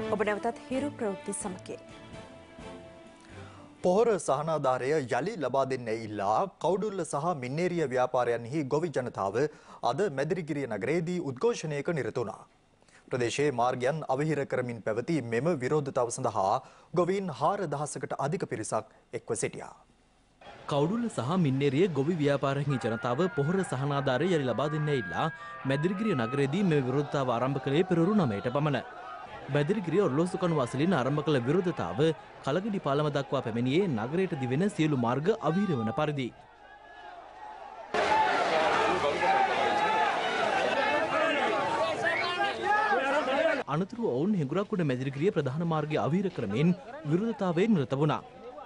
ඔබ නැවතත් හිරු ප්‍රවෘත්ති සමගින්. පොහොර සහනාධාරය යලි ලබා දෙන්න ඉල්ලා කවුඩුල්ල සහ මින්නේරිය ව්‍යාපාරයන්හි ගොවි ජනතාව අද මැදිරිගිරිය නගරයේදී උද්ඝෝෂණයක නිරත වුණා. ප්‍රදේශයේ මාර්ගයන් අවහිර කරමින් පැවති මෙම විරෝධතාව සඳහා ගොවීන් 4000කට අධික පිරිසක් එක්ව සිටියා. කවුඩුල්ල සහ මින්නේරිය ගොවි ව්‍යාපාරහිමි ජනතාව පොහොර සහනාධාරය යලි ලබා දෙන්න ඉල්ලා මැදිරිගිරිය නගරයේදී මේ විරෝධතාව ආරම්භ කළේ පෙරවරු 9ට පමණ. මැදිරිගිරිය ඔරලෝසුකණු වසලින් ආරම්භ කළ විරෝධතාව කලගඩි පාලම දක්වා පැමිණියේ නගරයට දිවෙන සියලු මාර්ග අවහිර වන පරිදි. අනතුරුව ඔවුන් හිඟුරක්ගොඩ මැදිරිගිරිය ප්‍රධාන මාර්ගය අවහිර කරමින් විරෝධතාවයේ නිරත වුණා.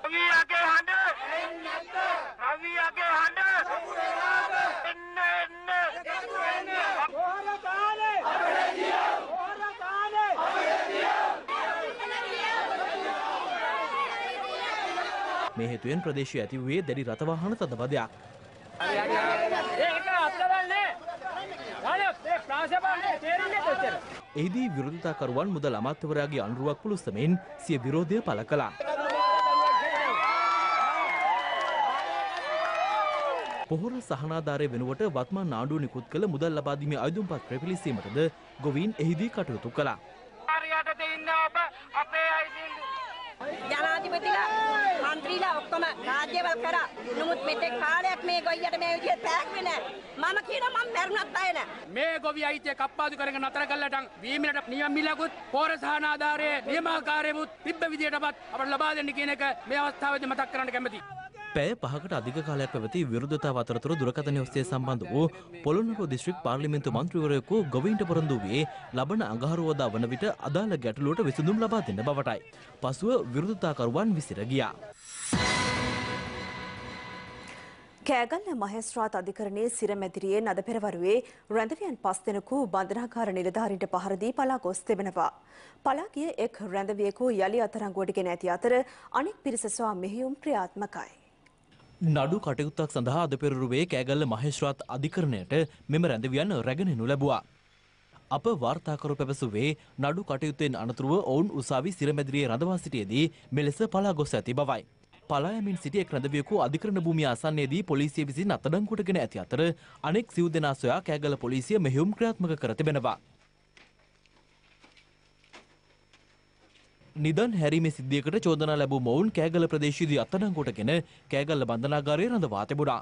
මේ හේතුවෙන් ප්‍රදේශයේ ඇති වූයේ දැඩි රථවාහන තදබදයක්. එහිදී විරෝධතාකරුවන් මුදල් අමාත්‍යවරයාගේ අනුරුවක් පුළුස්සමින් සිය විරෝධය පළ කළා. පොහොර සහනාධාරය වෙනුවට වත්මන් නාඩුව නිකුත් කළ මුදල් ලබා දීමේ අයදුම්පත් ප්‍රපිලිසීමටද ගොවීන් එහිදී කටයුතු කළා. ජනාධිපතිලා මන්ත්‍රීලා ඔක්කොම රාජ්‍යවල් කරා. නමුත් මෙතෙක් කාලයක් මේ ගොයියට මේ විදිහට තෑග්වේ නැහැ. මම කියනවා මම මැරුණත් අය නැහැ. මේ ගොවි අයිතිය කප්පාදු කරගෙන නතර කළාටන් වීමිලට නියම මිලකුත් පොර සහනාධාරයේ නියමාකාරයමුත් තිබ්බ විදියටවත් අපට ලබා දෙන්න කියන එක මේ අවස්ථාවේදී මතක් කරන්න කැමතියි. පැය 5කට අධික කාලයක් පැවති විරෝධතාව අතරතුර දුරකථනය ඔස්සේ සම්බන්ධ වූ පොළොන්නරුව දිස්ත්‍රික් පාර්ලිමේන්තු මන්ත්‍රීවරයෙකු ගොවීන්ට පොරොන්දු වූයේ ලබන අඟහරුවාදා වන විට අදාළ ගැටලුවට විසඳුම් ලබා දෙන්න බවටයි. පසුව විරෝධතාකරුවන් විසිර ගියා. කෑගල්ල මහේස්ත්‍රාත් අධිකරණයේ සිරමැදිරියේ නද පෙරවරුවේ රැඳවියන් 5 දෙනෙකු බන්ධනාගාර නිලධාරීන්ට පහර දී පලා ගොස් තිබෙනවා. පලා ගිය එක් රැඳවියෙකු යලි අත්අඩංගුවට ගෙන ඇති අතර අනෙක් පිරිස සොයා මෙහෙයුම් ක්‍රියාත්මකයි. නඩු කටයුත්තක් සඳහා අද පෙරවරුවේ කෑගල්ල මහේස්ත්‍රාත් අධිකරණයට මෙම රැඳවියන් රැගෙනනු ලැබුවා. අප වාර්තාකරු පැවසුවේ නඩු කටයුත්තෙන් අනතුරුව ඔවුන් උසාවි සිරමැදිරියේ රඳවා සිටියේදී මෙලෙස පලා ගොස් ඇති බවයි. පලායමින් සිටි එක් රැඳවියෙකු අධිකරණ භූමිය ආසන්නයේදී පොලිසිය විසින් අත්අඩංගුවට ගෙන ඇති අතර අනෙක් සිව් දෙනා සොයා කෑගල්ල පොලිසිය මෙහෙයුම් ක්‍රියාත්මක කර තිබෙනවා. නිදන් හැරීමේ සිද්ධියකට චෝදනා ලැබූ මොවුන් කෑගල්ල ප්‍රදේශයේදී අත්අඩංගුවට ගෙන කෑගල්ල බන්ධනාගාරයේ රඳවා තිබුණා.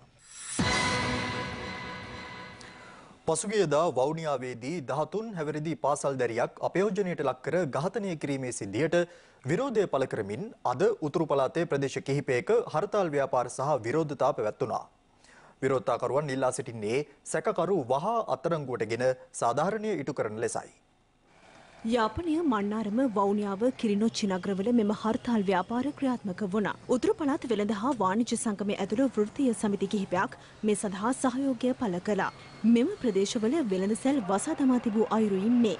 පසුගියදා වවුනියාවේදී 13 හැවිරිදි පාසල් දැරියක් අපයෝජනයට ලක් කර ඝාතනය කිරීමේ සිද්ධියට විරෝධය පළ කරමින් අද උතුරු පළාතේ ප්‍රදේශ කිහිපයක හර්තාල් ව්‍යාපාර සහ විරෝධතා පැවැත්වුණා. විරෝධතාකරුවන් ඉල්ලා සිටින්නේ සැකකරු වහා අත්අඩංගුවටගෙන සාධාරණය ඉටු කරන ලෙසයි. යාපනය මන්නාරම වවුනියාව කිරිනොච්චි නගරවල මෙම හර්තාල් ව්‍යාපාර ක්‍රියාත්මක වුණා. උතුරු පළාත් වෙළඳ හා වාණිජ්‍ය සංගමයේ ඇතුළු වෘත්තීය සමිති කිහිපයක් මේ සඳහා සහයෝගය පළ කළා. මෙම ප්‍රදේශවල වෙළඳ සැල් වසා දමා තිබූ අයුරු ඉන්නේ.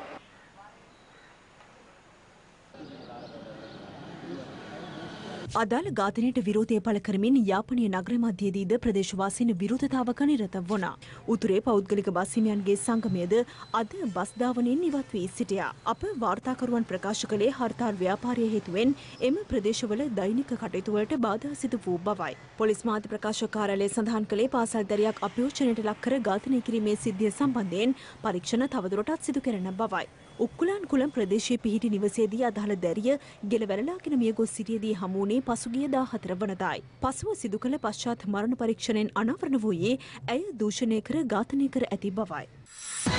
අදාළ ඝාතනයට විරෝධය පළ කරමින් යාපනයේ නගර මධ්‍යයේදීද ප්‍රදේශවාසීන් විරෝධතාවක නිරත වුණා. උතුරේ පෞද්ගලික බස් හිමියන්ගේ සංගමයද අද බස් ධාවනයෙන් ඉවත් වී සිටියා. අප වාර්තාකරුවන් ප්‍රකාශ කළේ හර්තාල් ව්‍යාපාරය හේතුවෙන් එම ප්‍රදේශවල දෛනික කටයුතු වලට බාධා සිදු වූ බවයි. පොලිස් මාධ්‍ය ප්‍රකාශක කාර්යාලය සඳහන් කළේ පාසල් දැරියක් අපයෝජනයට ලක් කර ඝාතනය කිරීමේ සිද්ධිය සම්බන්ධයෙන් පරීක්ෂණ තවදුරටත් සිදු කරන බවයි. උක්කුලාන් කුලම් ප්‍රදේශයේ පිහිටි නිවසේදී අදාළ දැරිය ගෙල වැළලාගෙන මිය ගොස් සිටියේදී හමු වුණේ පසුගිය 14 වනදායි. පසුව සිදු කළ පශ්චාත් මරණ පරීක්ෂණයෙන් අනාවරණ වූයේ ඇය දූෂණය කර ඝාතනය කර ඇති බවයි.